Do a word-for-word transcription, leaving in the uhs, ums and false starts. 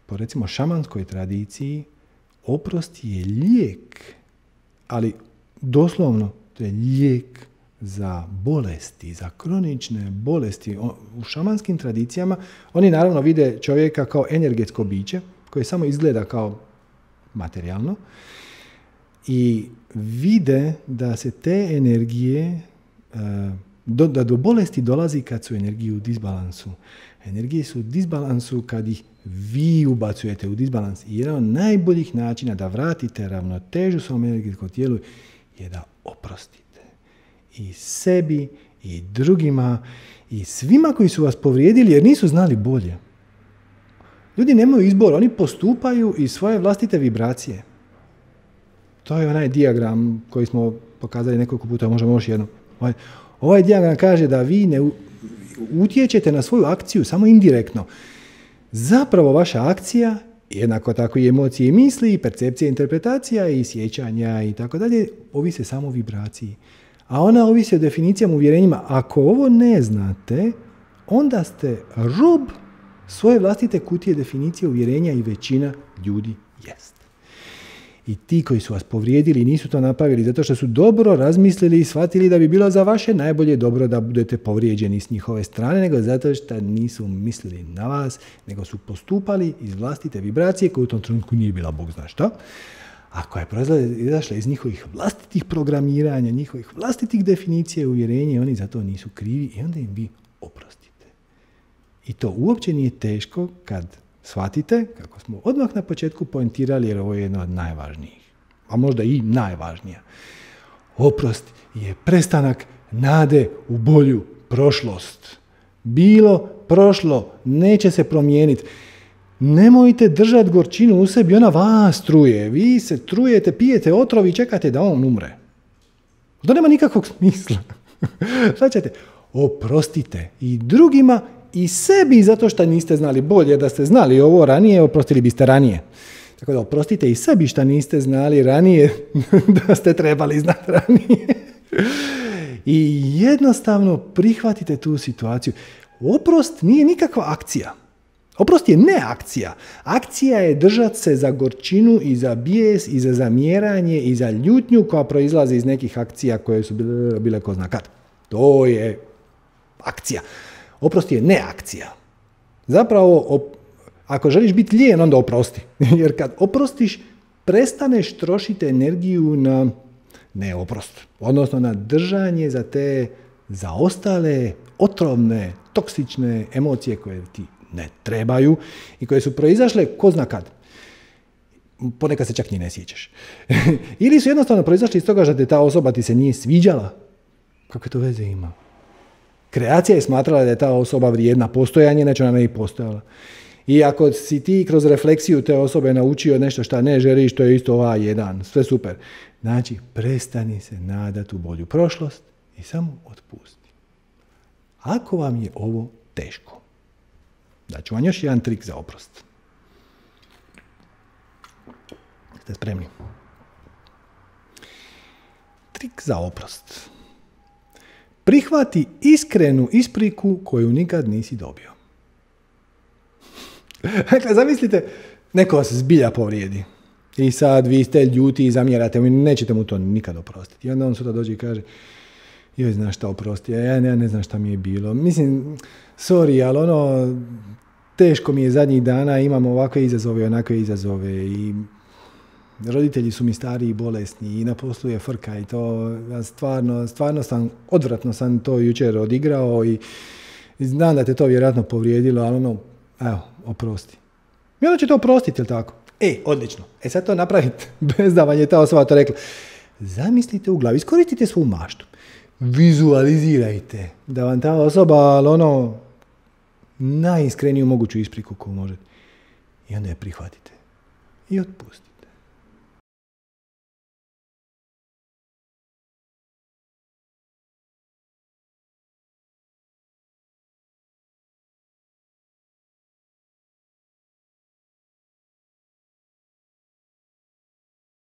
po recimo šamanskoj tradiciji, oprost je lijek, ali doslovno to je lijek za bolesti, za kronične bolesti. U šamanskim tradicijama oni naravno vide čovjeka kao energetsko biće koje samo izgleda kao materijalno i vide da se te energije, do, da do bolesti dolazi kad su energije u disbalansu. Energije su u disbalansu kad ih vi ubacujete u disbalans. I jedan od najboljih načina da vratite ravnotežu svom energetskom tijelu je da oprostite. I sebi, i drugima, i svima koji su vas povrijedili jer nisu znali bolje. Ljudi nemaju izbor, oni postupaju iz svoje vlastite vibracije. To je onaj dijagram koji smo pokazali nekoliko puta, možemo još jednom. Ovaj, ovaj dijagram kaže da vi ne utječete na svoju akciju samo indirektno. Zapravo vaša akcija, jednako tako i emocije i misli, i percepcija, interpretacija i sjećanja i tako dalje, ovise samo o vibraciji. A ona ovisi o definicijama, uvjerenjima. Ako ovo ne znate, onda ste rob svoje vlastite kutije definicije, uvjerenja i većina ljudi jest. I ti koji su vas povrijedili nisu to napravili zato što su dobro razmislili i shvatili da bi bilo za vaše najbolje dobro da budete povrijeđeni s njihove strane, nego zato što nisu mislili na vas, nego su postupali iz vlastite vibracije koja u tom trenutku nije bila Bog zna šta. A koja je izašla iz njihovih vlastitih programiranja, njihovih vlastitih definicija i uvjerenja, oni za to nisu krivi i onda im vi oprostite. I to uopće nije teško kad shvatite, kako smo odmah na početku poentirali, jer ovo je jedno od najvažnijih, a možda i najvažnija. Oprost je prestanak nade u bolju prošlost. Bilo, prošlo, neće se promijeniti. Nemojte držati gorčinu u sebi, ona vas truje. Vi se trujete, pijete otrov i čekate da on umre. To nema nikakvog smisla. Šta ćete? Oprostite i drugima i sebi zato što niste znali bolje. Da ste znali ovo ranije, oprostili biste ranije. Tako da oprostite i sebi što niste znali ranije, da ste trebali znati ranije. I jednostavno prihvatite tu situaciju. Oprost nije nikakva akcija. Oprost je ne akcija. Akcija je držati se za gorčinu i za bijes i za zamjeranje i za ljutnju koja proizlazi iz nekih akcija koje su bile, bile ko zna kad. To je akcija. Oprost je ne akcija. Zapravo, op, ako želiš biti lijen, onda oprosti. Jer kad oprostiš, prestaneš trošiti energiju na ne oprost. Odnosno na držanje za te zaostale, otrovne, toksične emocije koje ti ne trebaju i koje su proizašle ko zna kad. Ponekad se čak ni ne sjećaš. Ili su jednostavno proizašli iz toga što te ta osoba ti se nije sviđala. Kakve to veze ima? Kreacija je smatrala da je ta osoba vrijedna postojanje, neće ona ne i postojala. I ako si ti kroz refleksiju te osobe naučio nešto što ne želiš, to je isto A jedan, sve super. Znači, prestani se nadati u bolju prošlost i samo otpusti. Ako vam je ovo teško, daću vam još jedan trik za oprost. Ste spremni? Trik za oprost. Prihvati iskrenu ispriku koju nikad nisi dobio. Dakle, zamislite, neko vas zbilja povrijedi. I sad vi ste ljuti i zamjerate, nećete mu to nikad oprostiti. I onda on sutra dođe i kaže, joj, znaš šta oprosti, ja, ja ne znam šta mi je bilo. Mislim, sorry, ali ono, teško mi je zadnjih dana, imam ovakve izazove, onakve izazove i roditelji su mi stari i bolesni i na poslu je frka i to, ja stvarno, stvarno sam, odvratno sam to jučer odigrao i znam da te to vjerojatno povrijedilo, ali ono, evo, oprosti. I onda će to oprostiti, jel tako? E, odlično. E sad to napravite bez da vam je ta osoba to rekla. Zamislite u glavi, iskoristite svu maštu. Vizualizirajte da vam ta osoba, ali ono, najiskreniju moguću ispriku koju možete. I onda je prihvatite. I otpustite.